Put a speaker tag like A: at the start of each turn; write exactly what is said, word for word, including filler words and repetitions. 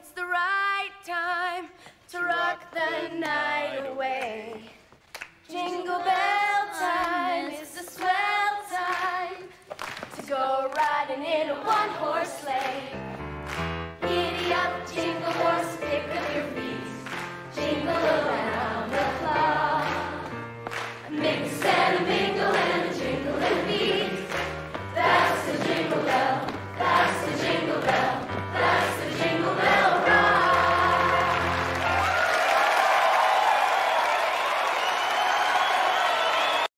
A: it's the right time to rock the night away. Jingle bell time is the swell time to go riding in a one-horse sleigh. Giddy up, jingle horse, pick up your feet, jingle around the clock. Mix and mingle